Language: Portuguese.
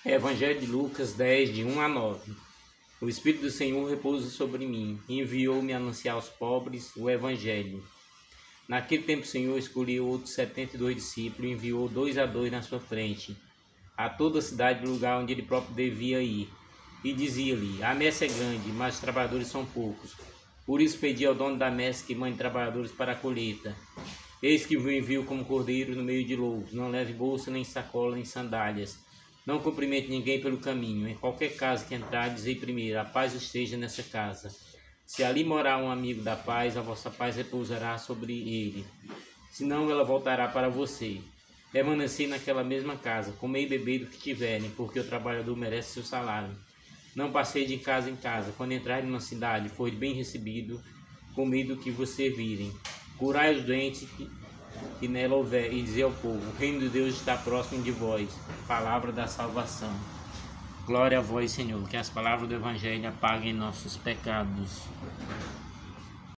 Evangelho de Lucas 10, de 1 a 9. O Espírito do Senhor repousa sobre mim, e enviou-me a anunciar aos pobres o Evangelho. Naquele tempo o Senhor escolheu outros 72 discípulos e enviou 2 a 2 na sua frente, a toda a cidade do lugar onde ele próprio devia ir. E dizia-lhe: a messe é grande, mas os trabalhadores são poucos. Por isso pedi ao dono da messe que mande trabalhadores para a colheita. Eis que vos envio como cordeiro no meio de lobos. Não leve bolsa, nem sacola, nem sandálias. Não cumprimente ninguém pelo caminho. Em qualquer casa que entrar, dizei primeiro: a paz esteja nessa casa. Se ali morar um amigo da paz, a vossa paz repousará sobre ele. Senão ela voltará para você. Permanecei naquela mesma casa, comei e bebei do que tiverem, porque o trabalhador merece seu salário. Não passei de casa em casa. Quando entrarem numa cidade, for bem recebido, comei do que você virem. Curai os doentes que nela houver, e dizei ao povo: o reino de Deus está próximo de vós. Palavra da salvação. Glória a vós, Senhor, que as palavras do Evangelho apaguem nossos pecados.